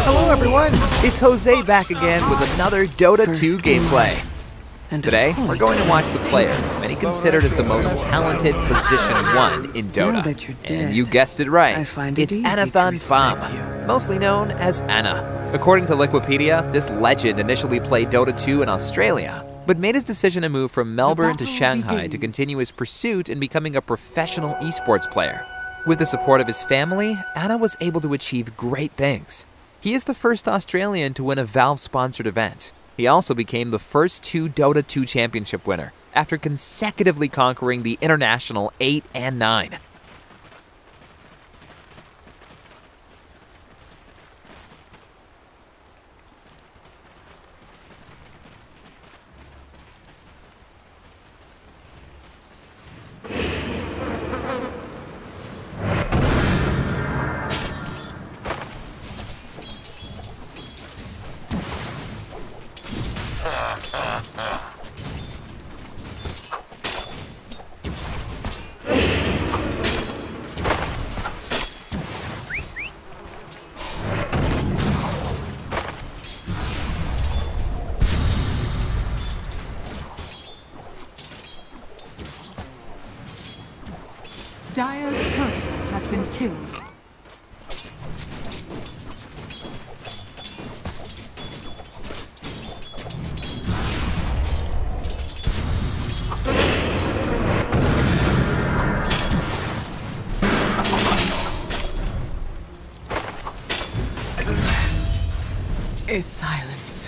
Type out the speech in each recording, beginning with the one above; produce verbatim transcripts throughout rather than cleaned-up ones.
Hello everyone, it's Jose back again with another Dota two gameplay. Today, we're going to watch the player, many considered as the most talented position one in Dota. And you guessed it right, it's Anathan Pham, mostly known as Ana. According to Wikipedia, this legend initially played Dota two in Australia, but made his decision to move from Melbourne to Shanghai to continue his pursuit in becoming a professional esports player. With the support of his family, Ana was able to achieve great things. He is the first Australian to win a Valve-sponsored event. He also became the first two Dota two championship winner, after consecutively conquering the international eight and nine. Dire's courier has been killed. The rest is silence.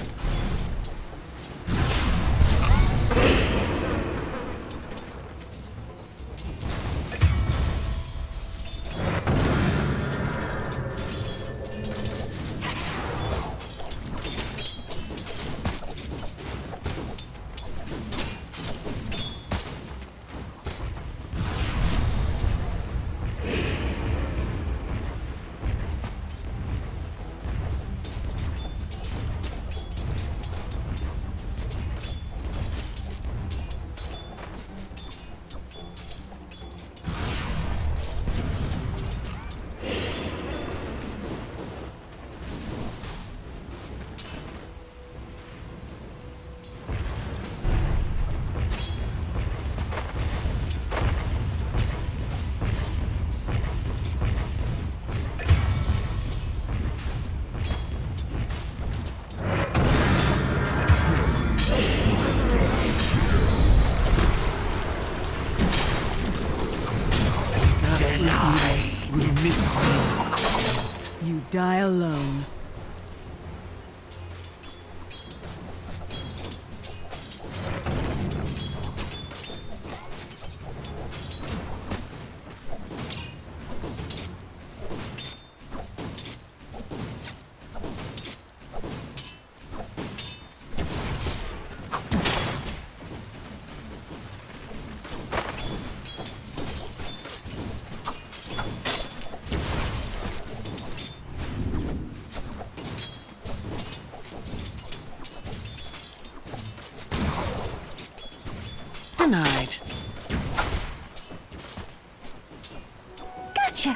Miss me. You die alone. Denied. Gotcha!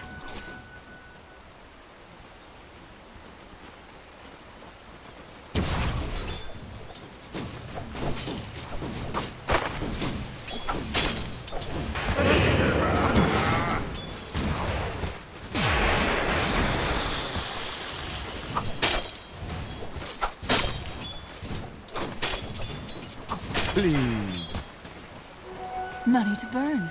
Please. Money to burn.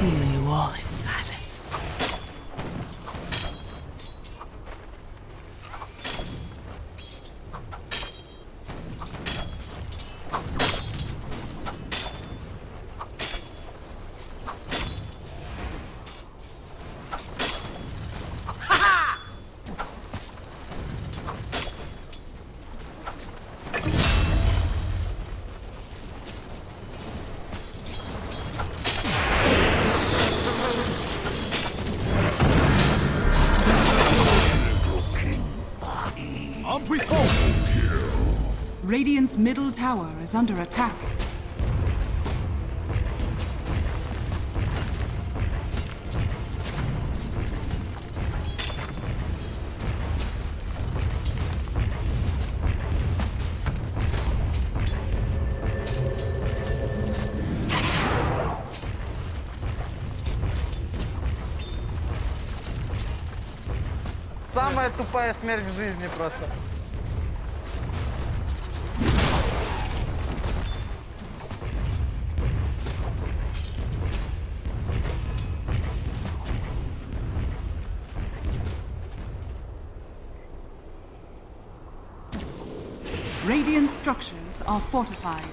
Kill you all in silence. Radiant's middle tower is under attack. Самая тупая смерть в жизни просто. Radiant structures are fortified.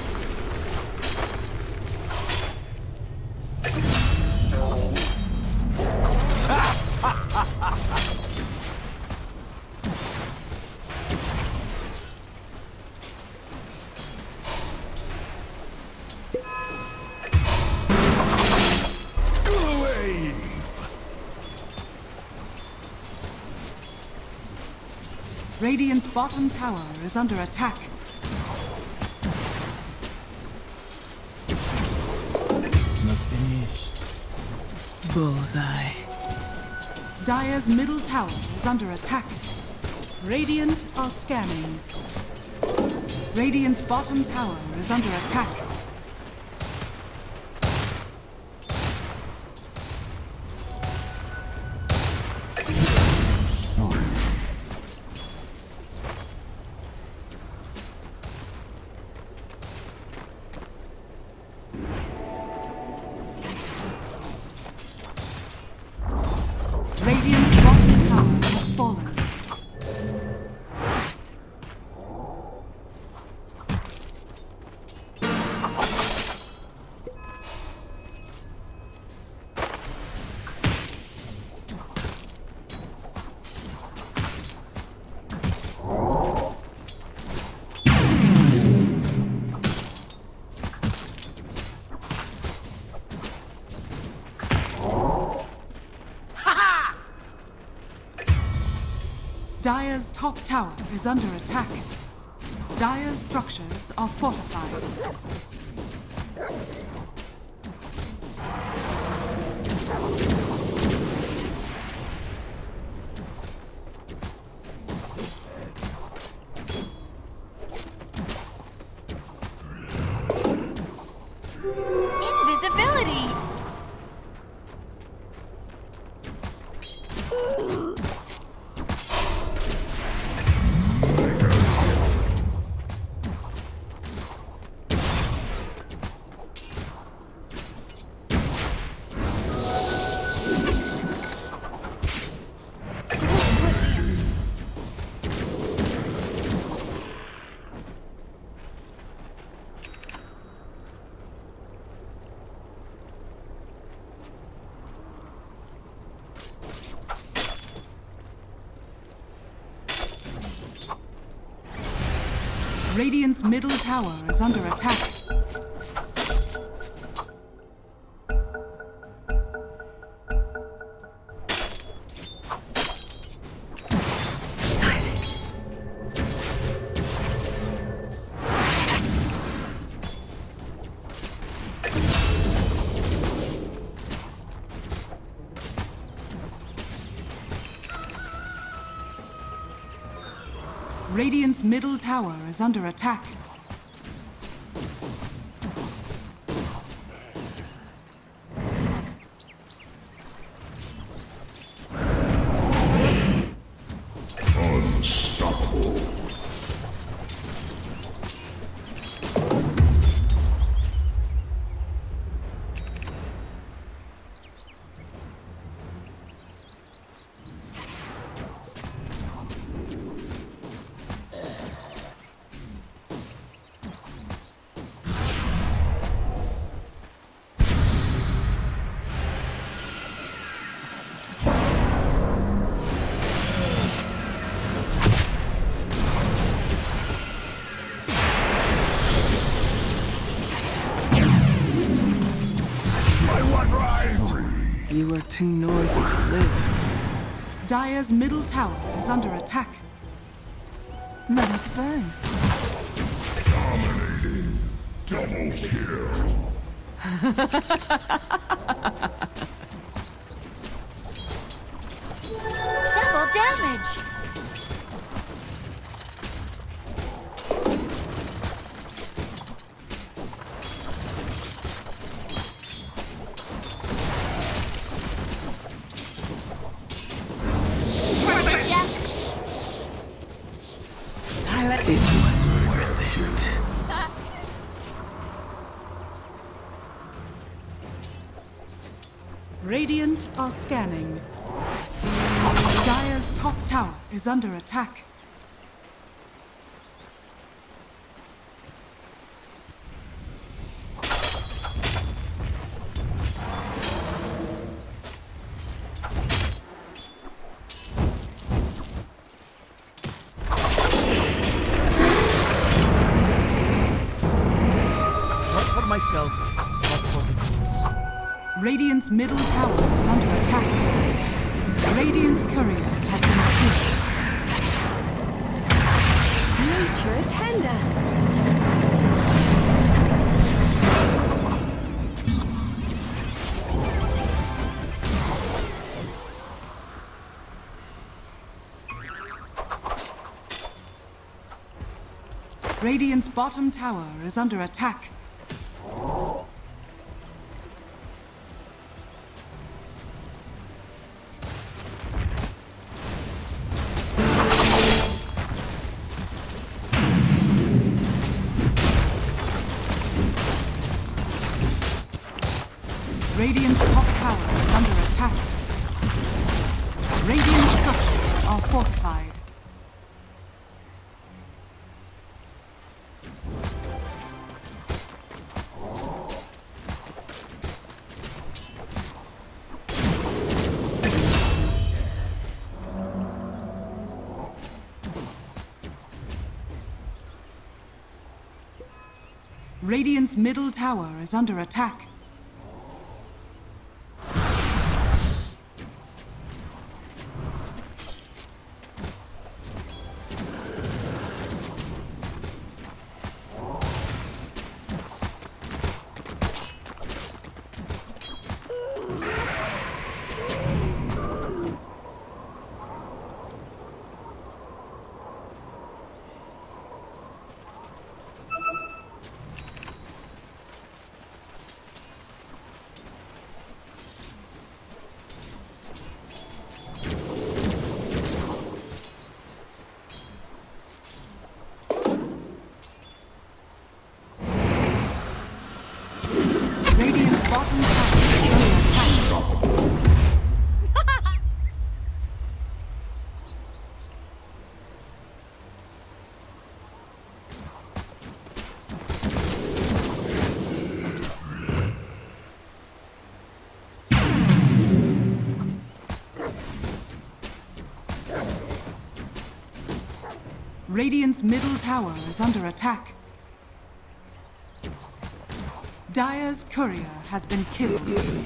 Radiant's bottom tower is under attack. Not finished. Bullseye. Dire's middle tower is under attack. Radiant are scanning. Radiant's bottom tower is under attack. Radiant's bottom tower has fallen. Dire's top tower is under attack. Dire's structures are fortified. Invisibility! Radiant's middle tower is under attack. Silence. Radiant's middle tower is under attack. Unstoppable. You are too noisy to live. Dire's middle tower is under attack. Let it burn. Double kill. Double damage. It was worth it. Radiant are scanning. Dire's top tower is under attack. Myself, not for the cause. Radiant's middle tower is under attack. Radiant's courier has been killed. Nature attend us. Radiant's bottom tower is under attack. Radiant's top tower is under attack. Radiant structures are fortified. Radiant's middle tower is under attack. Bottom tower is under attack. Radiant's middle tower is under attack. Dire's courier has been killed.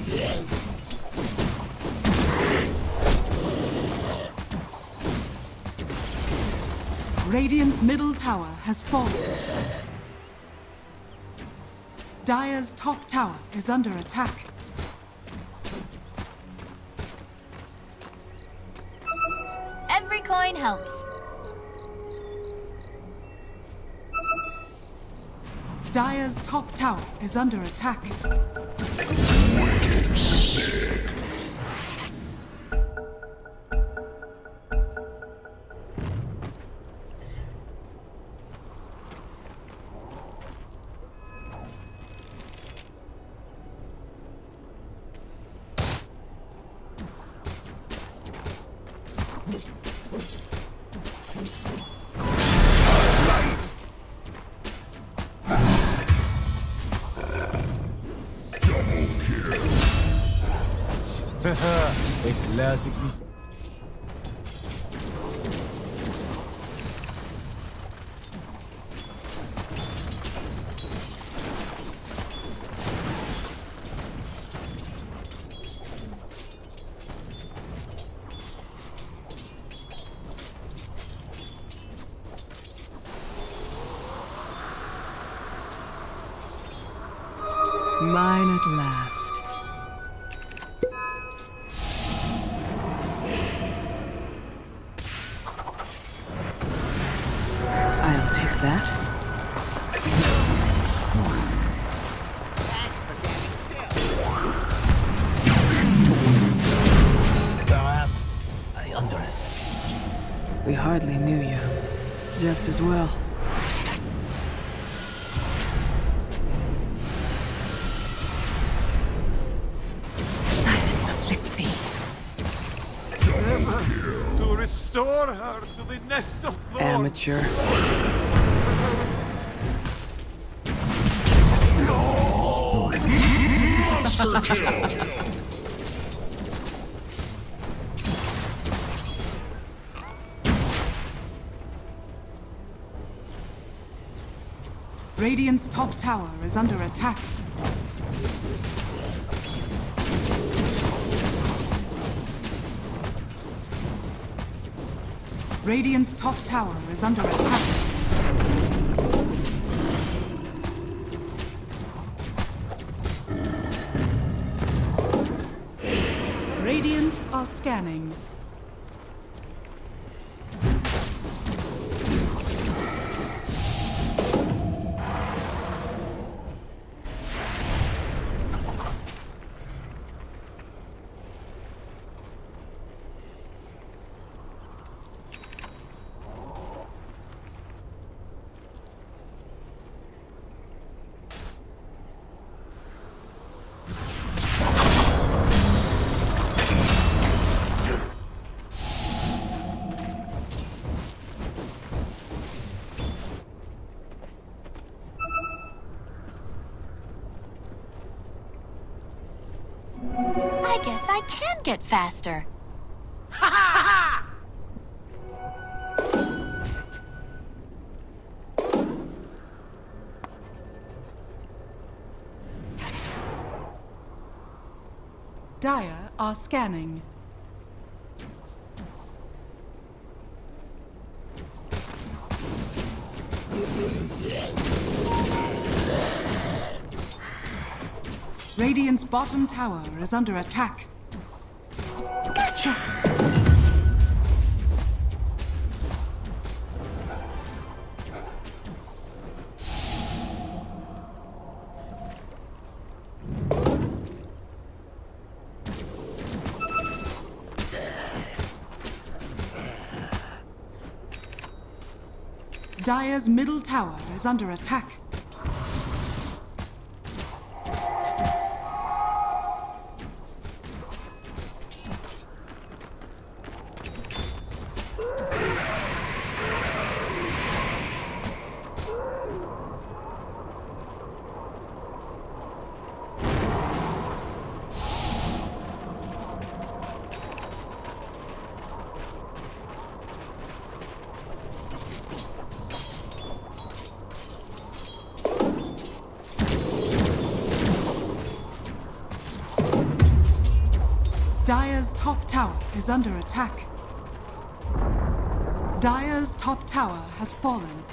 Radiant's middle tower has fallen. Dire's top tower is under attack. Every coin helps. Dire's top tower is under attack. A classic mistake. Mine at last. I'll take that. Perhaps I underestimated you. We hardly knew you. Just as well. Silence afflict thee. To restore her to the nest of thorns. Amateur. Monster kill. Radiant's top tower is under attack. Radiant's top tower is under attack. Radiant are scanning. I guess I can get faster. Dire are scanning. Radiant's bottom tower is under attack. Gotcha! Dire's middle tower is under attack. Dire's top tower is under attack. Dire's top tower has fallen.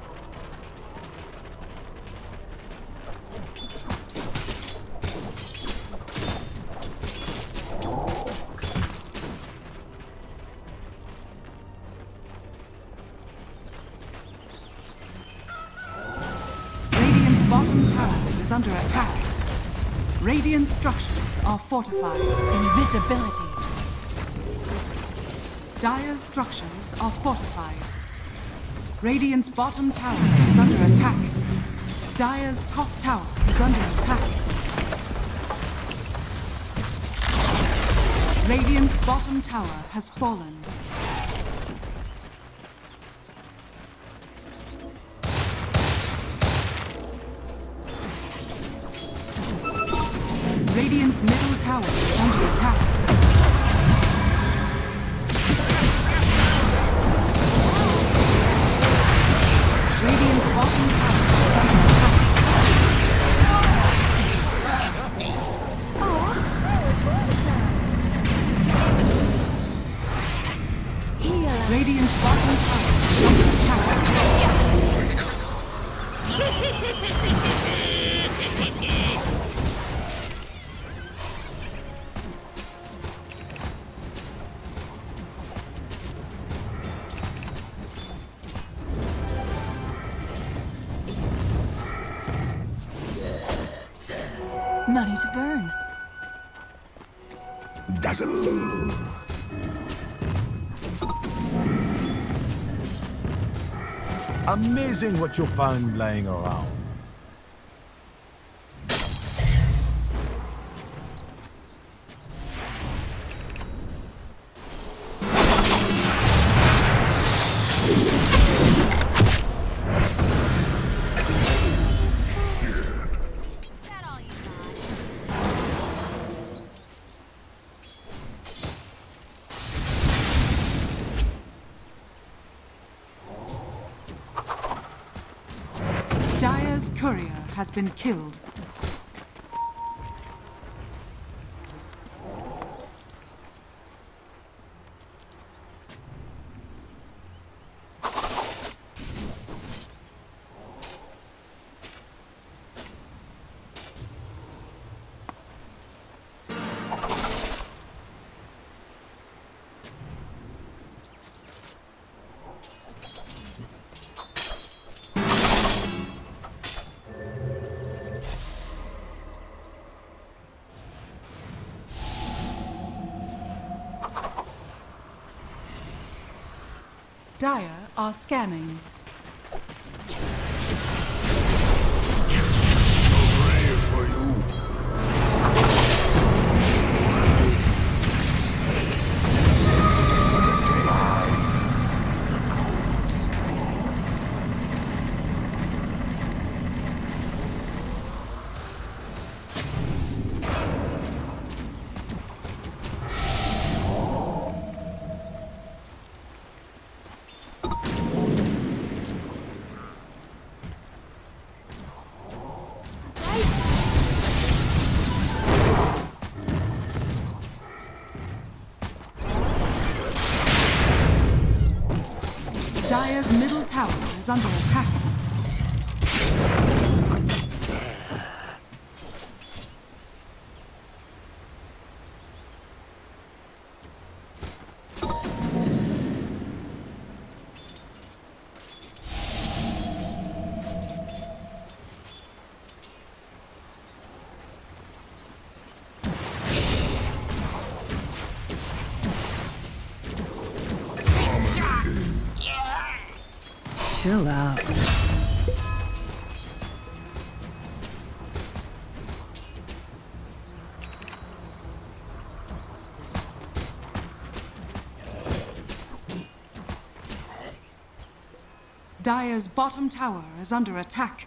Radiant's bottom tower is under attack. Radiant structures are fortified. Invisibility. Dire's structures are fortified. Radiant's bottom tower is under attack. Dire's top tower is under attack. Radiant's bottom tower has fallen. Radiant's middle tower is under attack. Radiant's bottom tower is under attack. Oh, I was wrong about. Radiant's bottom tower is under attack. Money to burn. Dazzle. Amazing what you'll find laying around. Dire's courier has been killed. Dire are scanning. Dire's middle tower is under attack. Chill out. Dire's bottom tower is under attack.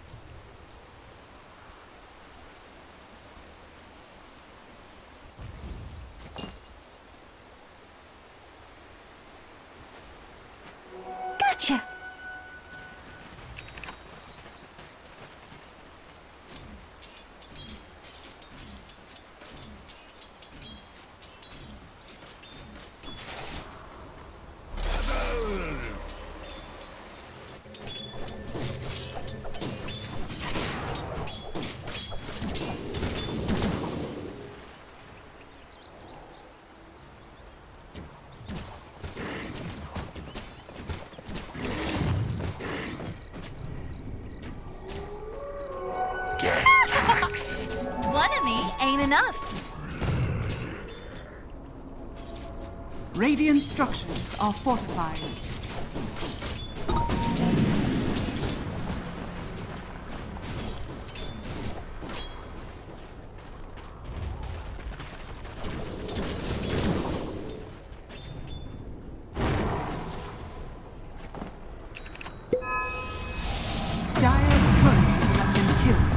Gotcha! One of me ain't enough. Radiant structures are fortified. Dire's courier has been killed.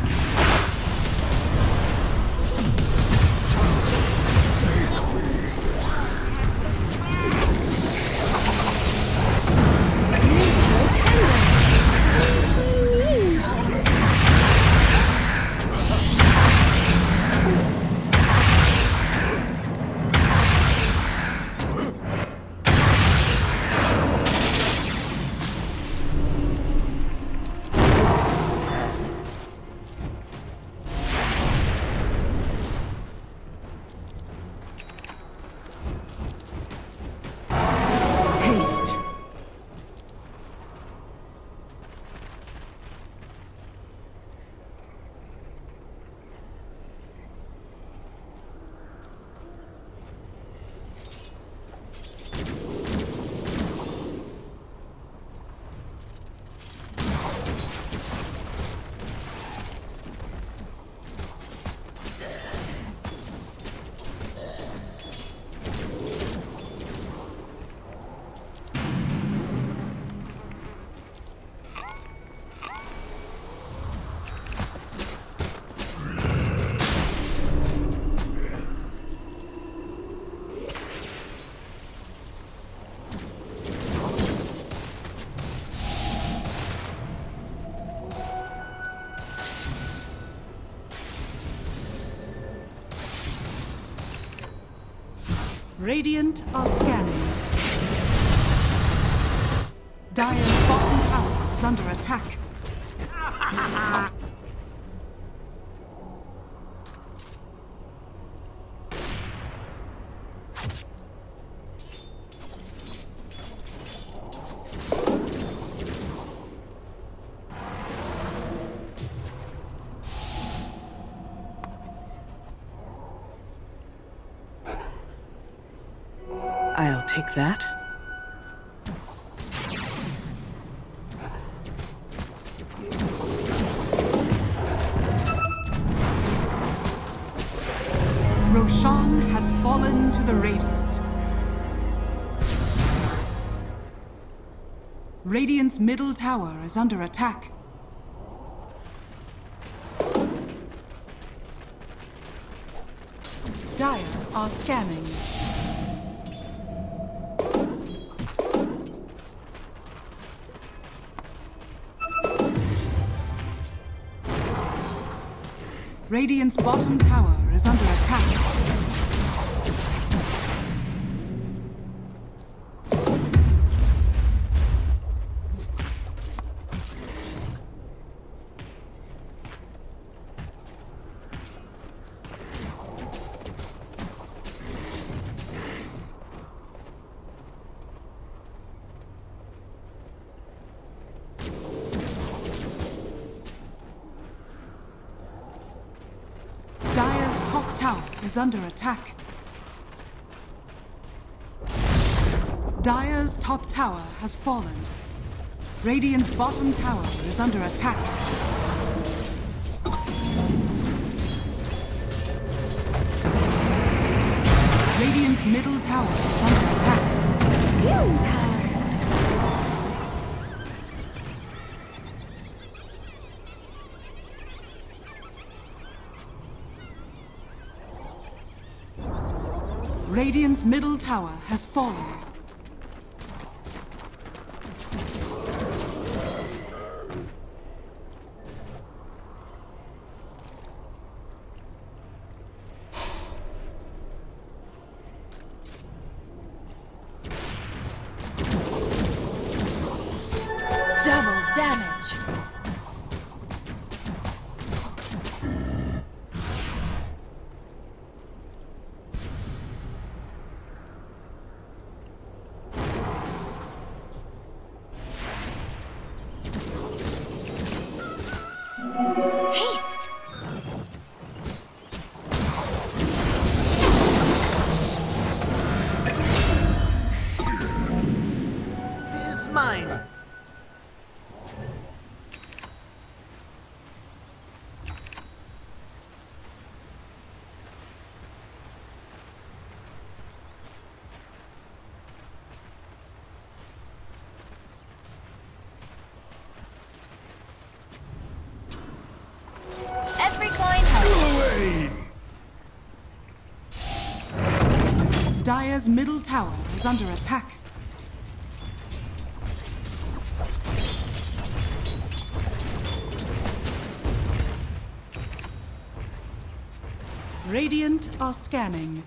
Radiant are scanning. Dire's bottom tower is under attack. I'll take that. Roshan has fallen to the Radiant. Radiant's middle tower is under attack. Dire are scanning. Radiant's bottom tower is under attack. Dire's top tower is under attack. Dire's top tower has fallen. Radiant's bottom tower is under attack. Radiant's middle tower is under attack. Radiant's middle tower has fallen. Double damage. Haste. Is mine. Every coin helps. Dire's middle tower is under attack. Radiant are scanning.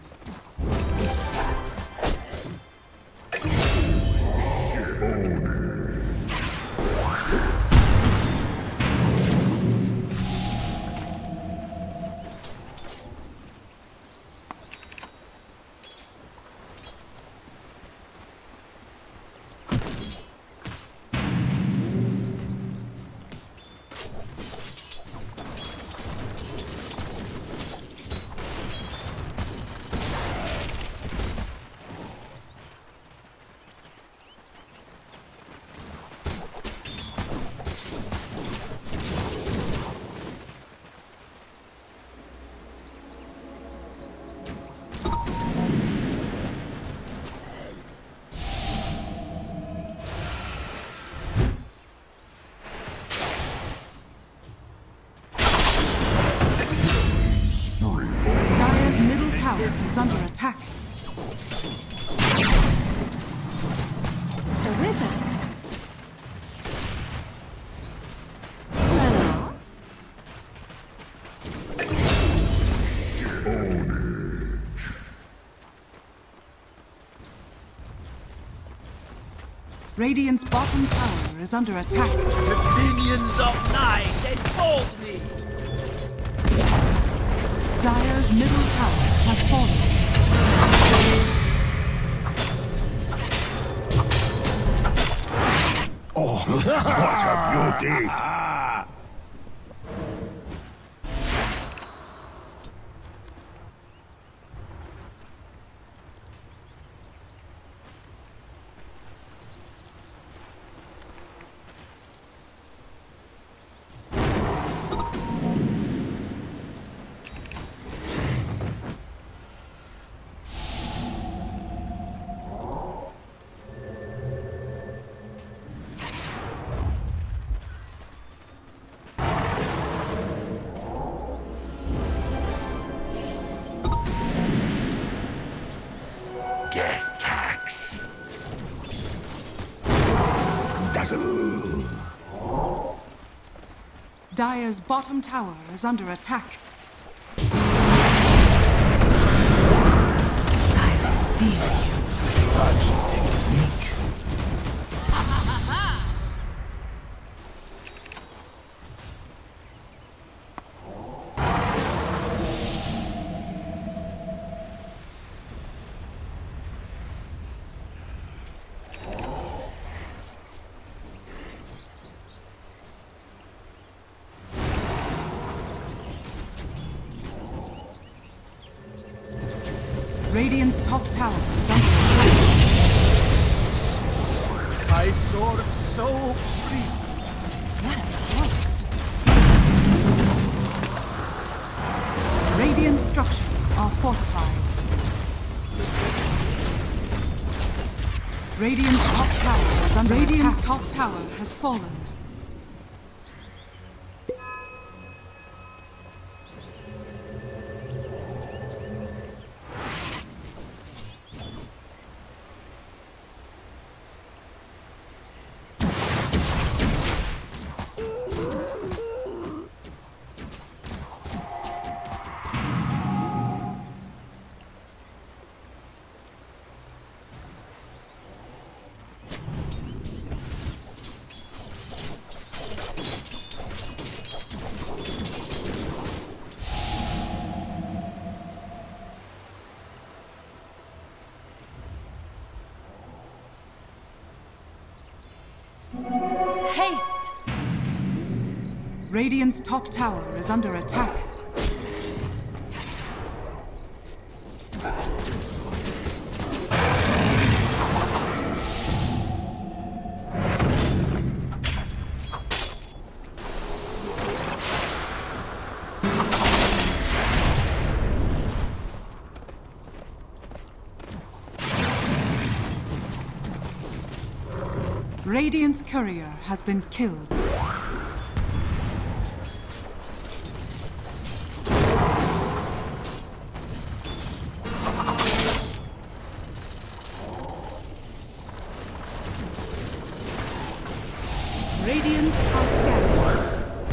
Is under attack. So with us. Hello. Radiant's bottom tower is under attack. The minions of night enfold me! Dire's middle tower has fallen. Oh, what a beauty! Death tax. Dazzle. Dire's bottom tower is under attack. Silence seal you. Such technique. Radiant's top tower is under attack. I soared so free. Radiant structures are fortified. Radiant's top tower is under Radiant's attack. Top tower has fallen. Haste! Radiant's top tower is under attack. Radiant's courier has been killed. Radiant are scattered.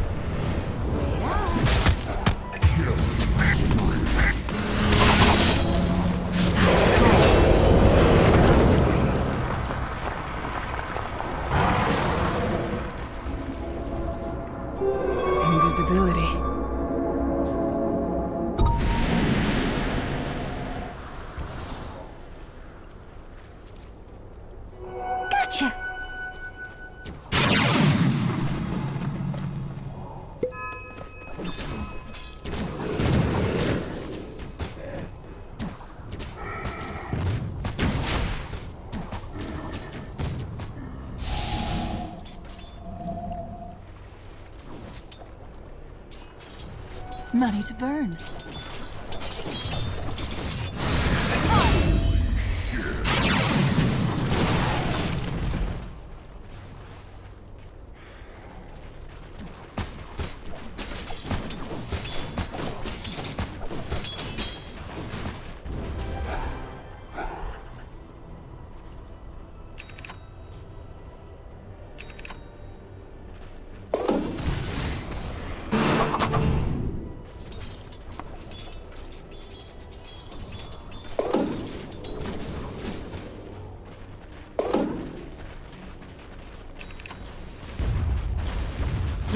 Invisibility. Gotcha! Money to burn.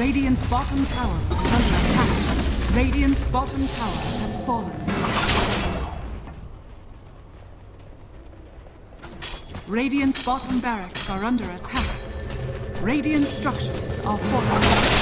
Radiant's bottom tower is under attack. Radiant's bottom tower has fallen. Radiant's bottom barracks are under attack. Radiant structures are fortified.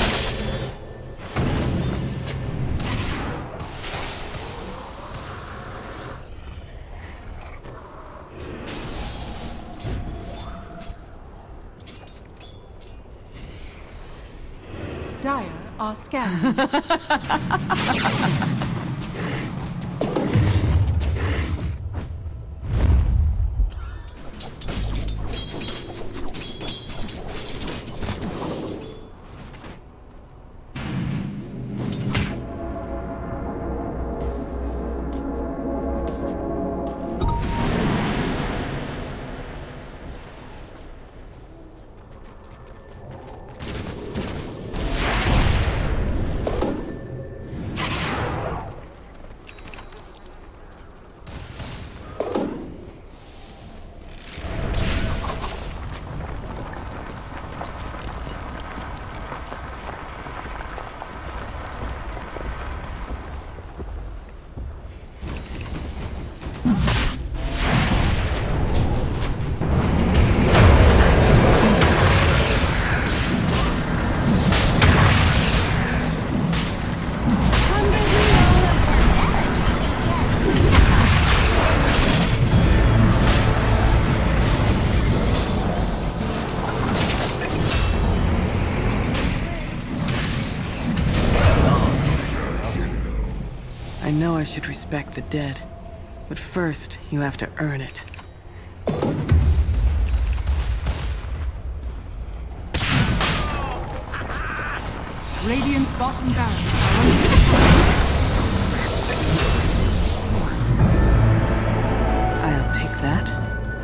Dire are scanning. I know I should respect the dead, but first you have to earn it. Radiant's bottom barracks are under attack. I'll take that.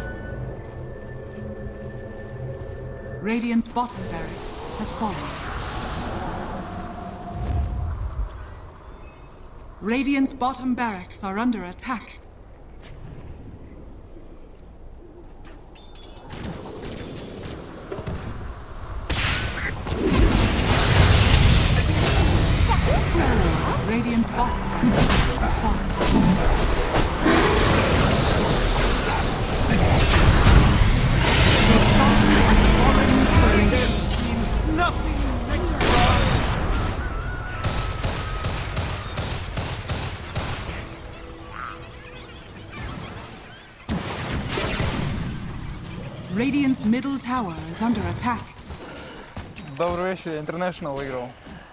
Radiant's bottom barracks has fallen. Radiant's bottom barracks are under attack. Radiant's bottom barracks has fallen. Your shot has fallen to the Radiant. Means nothing next round. Radiant's middle tower is under attack. Добрый вечер, International выиграл.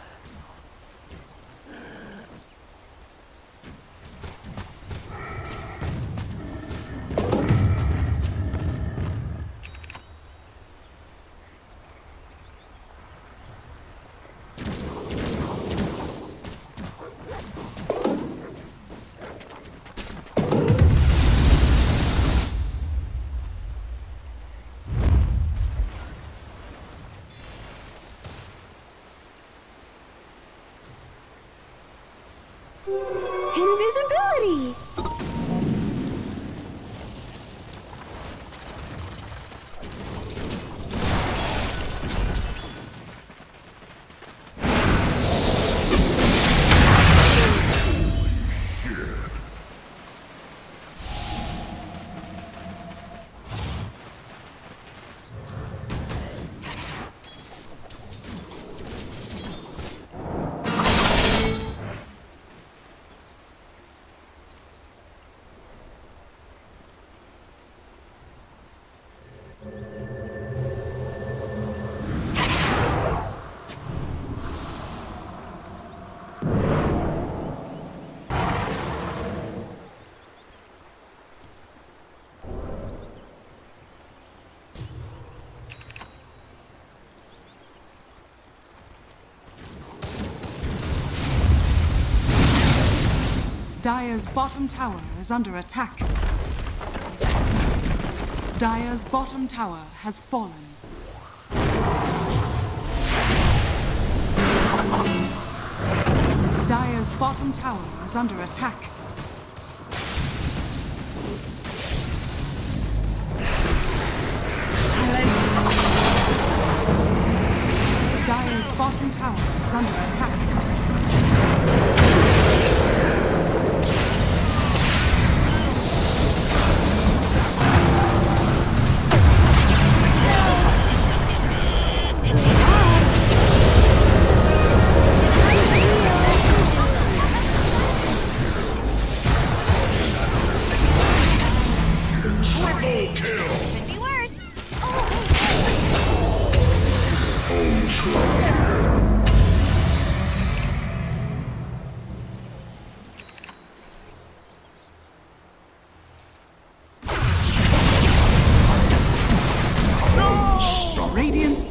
Invisibility! Dire's bottom tower is under attack. Dire's bottom tower has fallen. Dire's bottom tower is under attack. Dire's bottom tower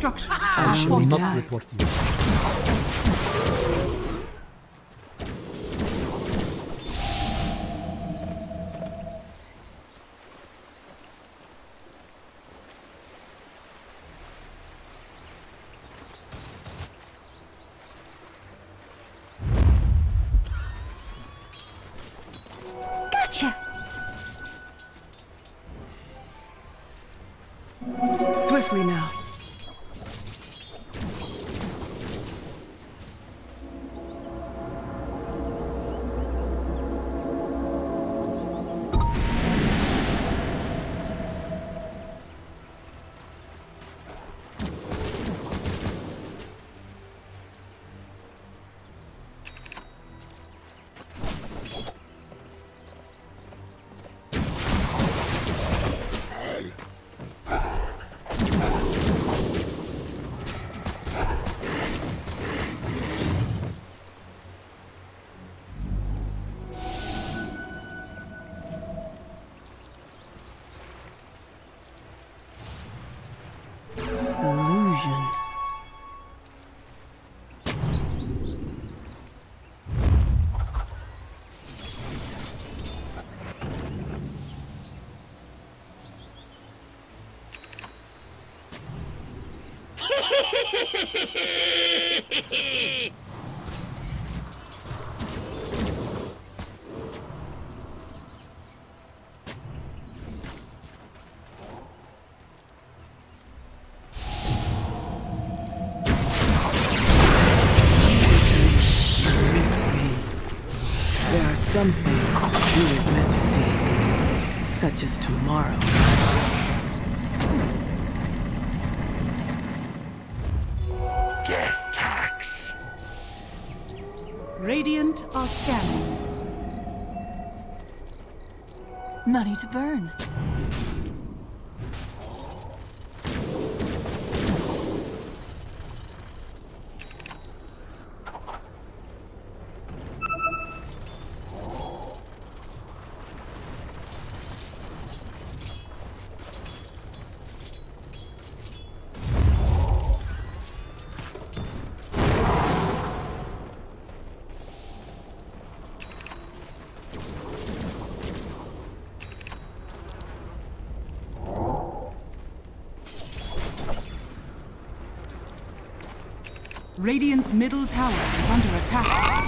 structures I are shall not fortified. report you. Swiftly now. Illusion. There are some things you were meant to see, such as tomorrow. Death tax. Radiant are scanning. Money to burn. Radiant's middle tower is under attack.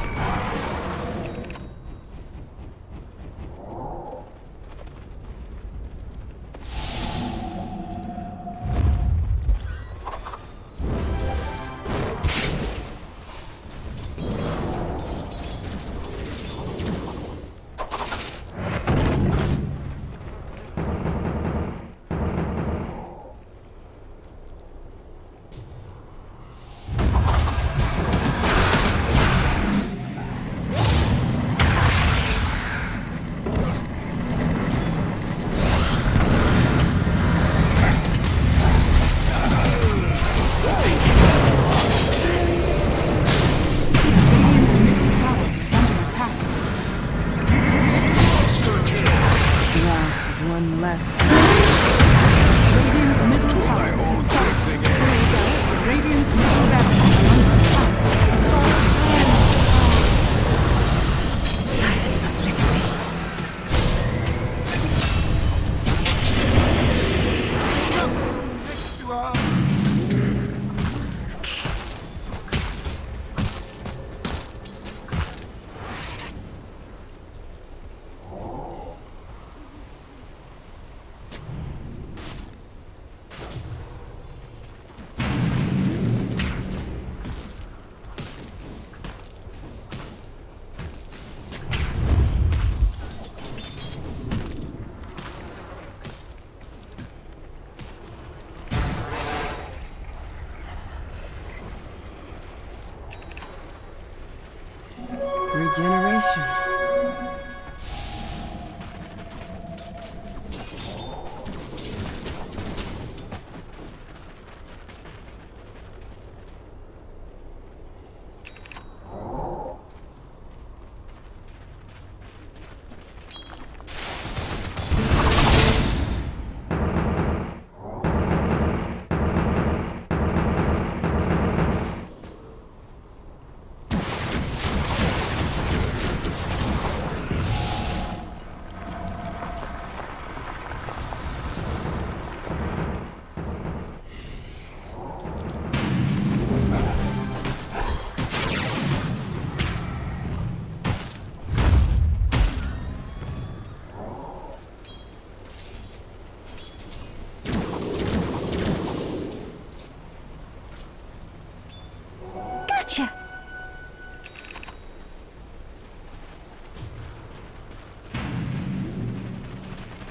One less. Radiant's middle tower is falling. Radiant's middle barracks are under attack. Silence afflicts me. Next to us. Regeneration.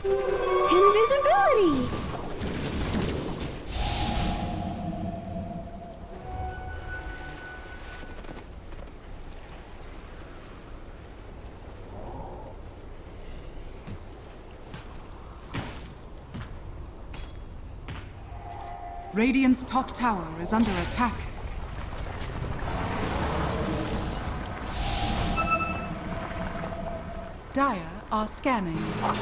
Invisibility! Radiant's top tower is under attack. Dire are scanning.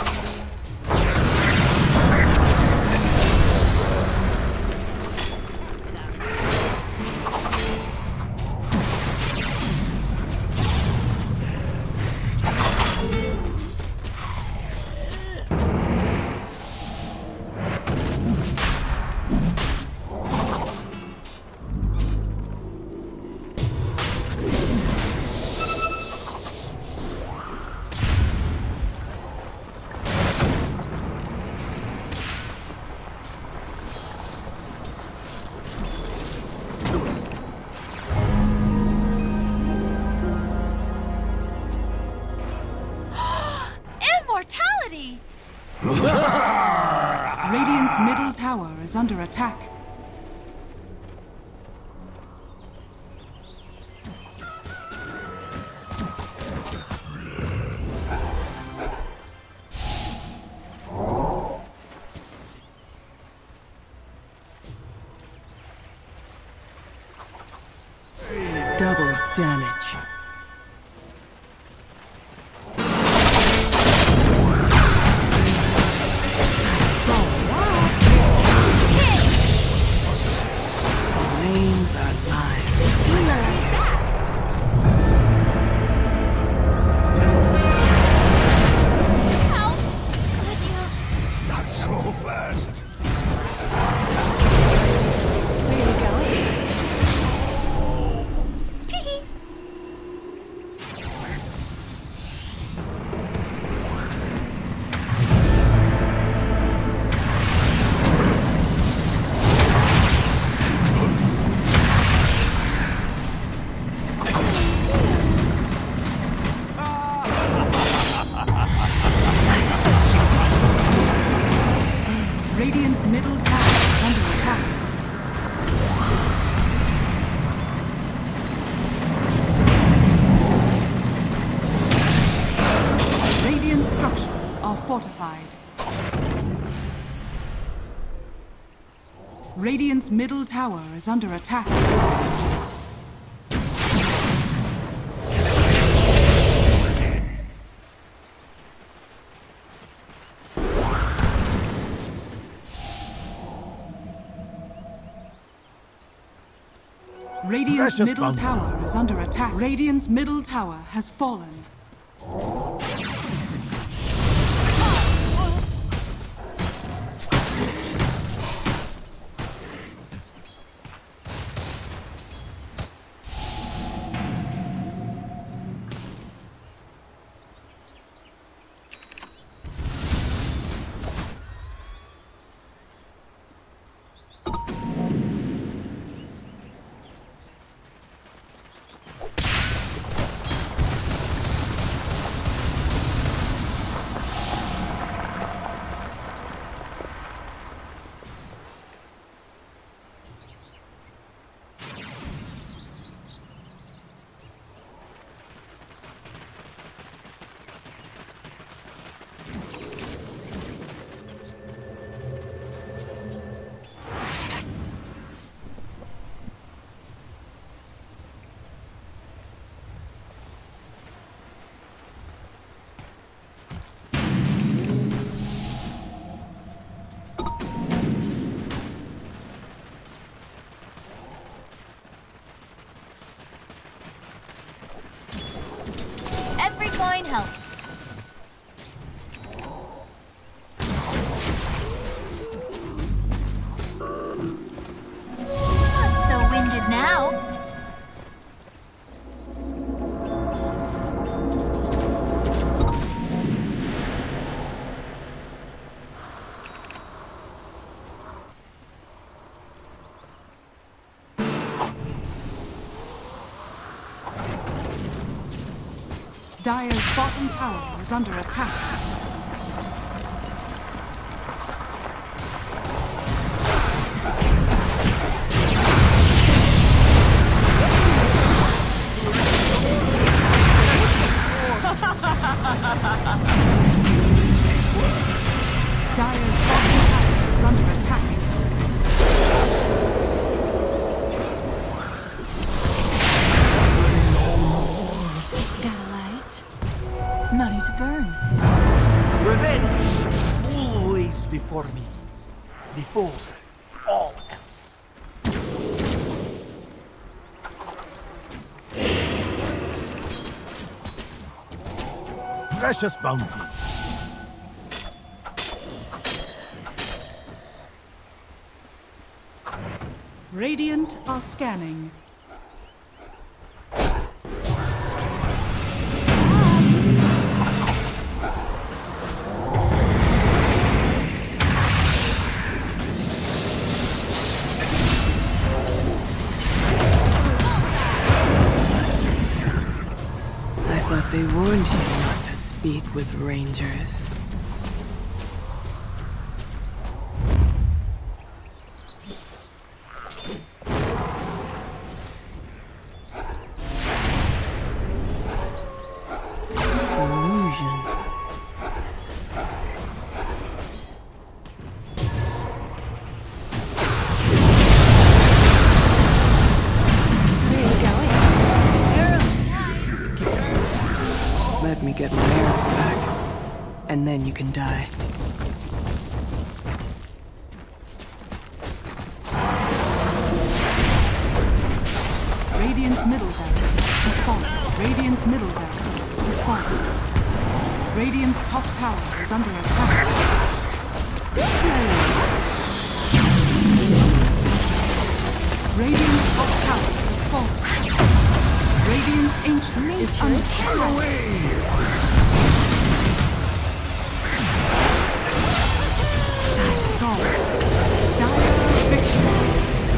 Radiant's middle tower is under attack. Double damage. Radiant's middle tower is under attack. Radiant structures are fortified. Radiant's middle tower is under attack. Radiant's Precious middle bunker. tower is under attack. Radiant's middle tower has fallen. Every coin helps. Not so winded now. Dire's bottom tower is under attack. before me. Before all else. Precious bounty. Radiant are scanning. I thought they warned you not to speak with rangers. Illusion. Let me get my arrows back, and then you can die. Radiant's middle barracks has fallen. Radiant's middle barracks has fallen. Radiant's top tower is under attack. Radiant's top tower has fallen. Radiant's ancient is under attack. Silence all. Dire victory.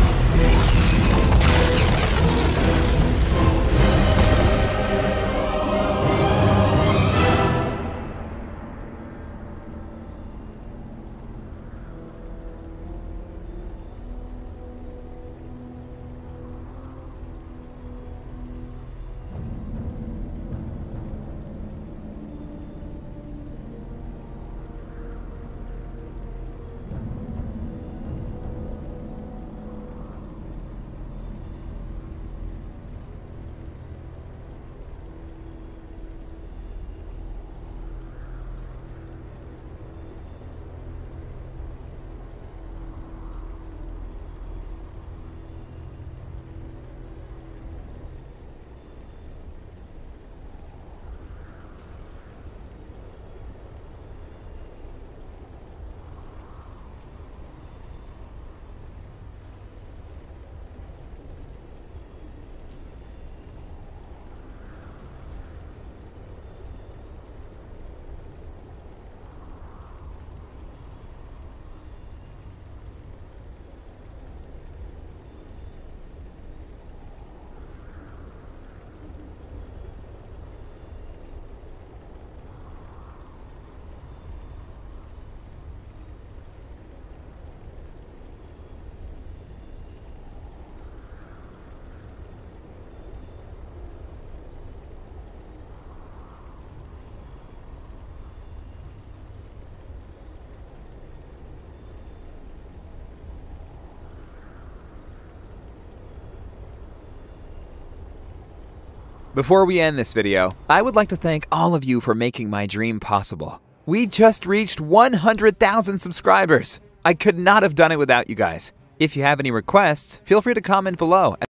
Before we end this video, I would like to thank all of you for making my dream possible. We just reached one hundred thousand subscribers. I could not have done it without you guys. If you have any requests, feel free to comment below.